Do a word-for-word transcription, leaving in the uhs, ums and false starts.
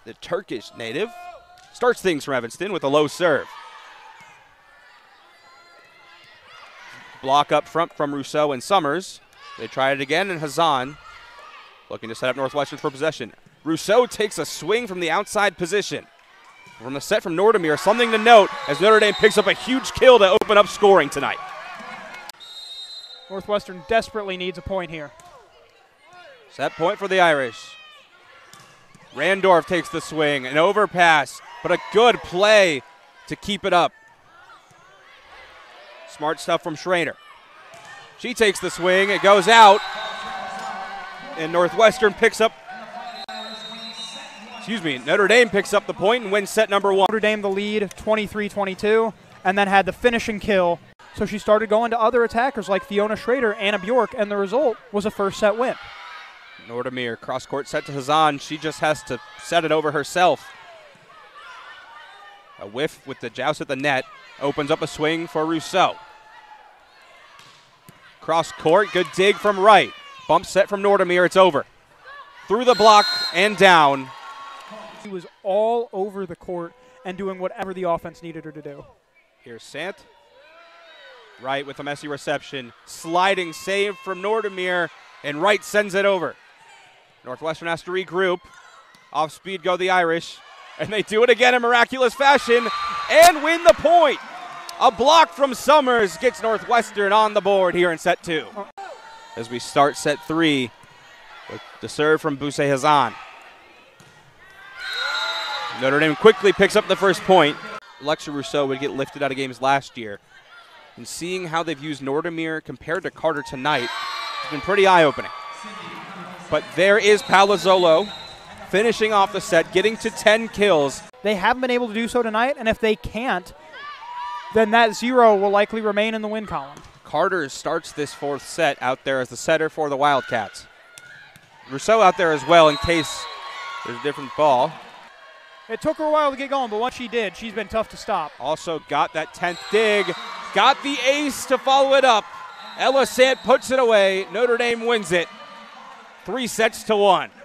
the Turkish native, starts things from Evanston with a low serve. Block up front from Rousseau and Summers. They try it again, and Hazan looking to set up Northwestern for possession. Rousseau takes a swing from the outside position. From the set from Northwestern, something to note as Notre Dame picks up a huge kill to open up scoring tonight. Northwestern desperately needs a point here. Set point for the Irish. Randorf takes the swing, an overpass, but a good play to keep it up. Smart stuff from Schrader. She takes the swing, it goes out, and Northwestern picks up, excuse me, Notre Dame picks up the point and wins set number one. Notre Dame the lead, twenty-three twenty-two, and then had the finishing kill. So she started going to other attackers like Fiona Schrader, Anna Bjork, and the result was a first set win. Northwestern cross-court set to Hazan. She just has to set it over herself. A whiff with the joust at the net. Opens up a swing for Rousseau. Cross-court, good dig from Wright. Bump set from Northwestern, it's over. Through the block and down. She was all over the court and doing whatever the offense needed her to do. Here's Sant. Wright with a messy reception. Sliding save from Northwestern, and Wright sends it over. Northwestern has to regroup. Off speed go the Irish, and they do it again in miraculous fashion and win the point. A block from Summers gets Northwestern on the board here in set two. As we start set three with the serve from Bousse Hazan. Notre Dame quickly picks up the first point. Alexa Rousseau would get lifted out of games last year. And seeing how they've used Northwestern compared to Carter tonight has been pretty eye-opening. But there is Palazzolo finishing off the set, getting to ten kills. They haven't been able to do so tonight, and if they can't, then that zero will likely remain in the win column. Carter starts this fourth set out there as the setter for the Wildcats. Rousseau out there as well in case there's a different ball. It took her a while to get going, but once she did, she's been tough to stop. Also got that tenth dig, got the ace to follow it up. Ella Sant puts it away. Notre Dame wins it. Three sets to one.